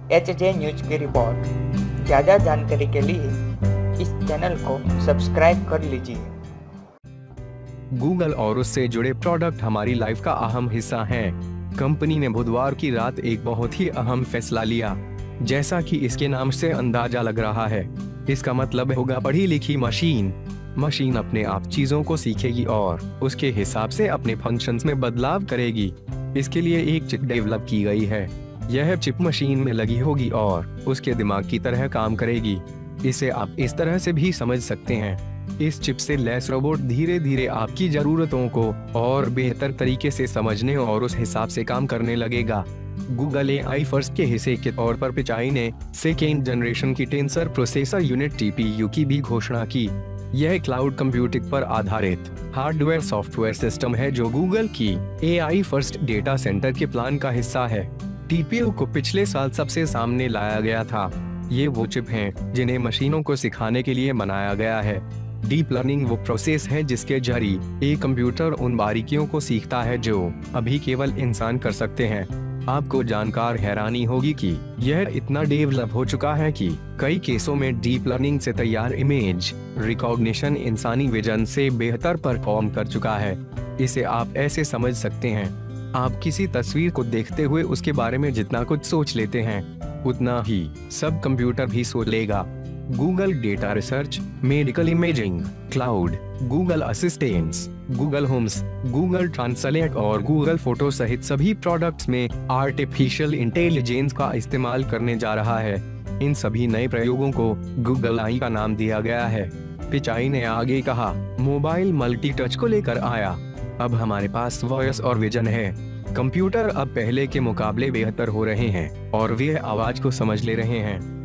HJ news की report. ज़्यादा जानकारी के लिए इस चैनल को सब्सक्राइब कर लीजिए। गूगल और उससे जुड़े प्रोडक्ट हमारी लाइफ का अहम हिस्सा हैं। कंपनी ने बुधवार की रात एक बहुत ही अहम फैसला लिया। जैसा कि इसके नाम से अंदाजा लग रहा है, इसका मतलब होगा पढ़ी लिखी मशीन। मशीन अपने आप चीजों को सीखेगी और उसके हिसाब से अपने फंक्शंस में बदलाव करेगी। इसके लिए एक चिप डेवलप की गई है। यह चिप मशीन में लगी होगी और उसके दिमाग की तरह काम करेगी। इसे आप इस तरह से भी समझ सकते हैं, इस चिप से लैस रोबोट धीरे धीरे आपकी जरूरतों को और बेहतर तरीके से समझने और उस हिसाब से काम करने लगेगा। गूगल एआई फर्स्ट के हिस्से के तौर पर पिचाई ने सेकेंड जनरेशन की टेंसर प्रोसेसर यूनिट टीपीयू की भी घोषणा की। यह क्लाउड कंप्यूटिंग पर आधारित हार्डवेयर सॉफ्टवेयर सिस्टम है जो गूगल की एआई फर्स्ट डेटा सेंटर के प्लान का हिस्सा है। टीपीयू को पिछले साल सबसे सामने लाया गया था। ये वो चिप हैं जिन्हें मशीनों को सिखाने के लिए बनाया गया है। डीप लर्निंग वो प्रोसेस है जिसके जरिए एक कंप्यूटर उन बारीकियों को सीखता है जो अभी केवल इंसान कर सकते हैं। आपको जानकर हैरानी होगी कि यह इतना डेवलप हो चुका है कि कई केसों में डीप लर्निंग से तैयार इमेज रिकॉग्निशन इंसानी विजन से बेहतर परफॉर्म कर चुका है। इसे आप ऐसे समझ सकते हैं, आप किसी तस्वीर को देखते हुए उसके बारे में जितना कुछ सोच लेते हैं, उतना ही सब कंप्यूटर भी सोच लेगा। Google data research, medical imaging, cloud, Google assistants, Google homes, Google translate और गूगल फोटो सहित सभी प्रोडक्ट्स में आर्टिफिशियल इंटेलिजेंस का इस्तेमाल करने जा रहा है। इन सभी नए प्रयोगों को गूगल आई का नाम दिया गया है। पिचाई ने आगे कहा, मोबाइल मल्टी टच को लेकर आया। अब हमारे पास वॉइस और विजन है। कंप्यूटर अब पहले के मुकाबले बेहतर हो रहे हैं और वे आवाज को समझ ले रहे हैं।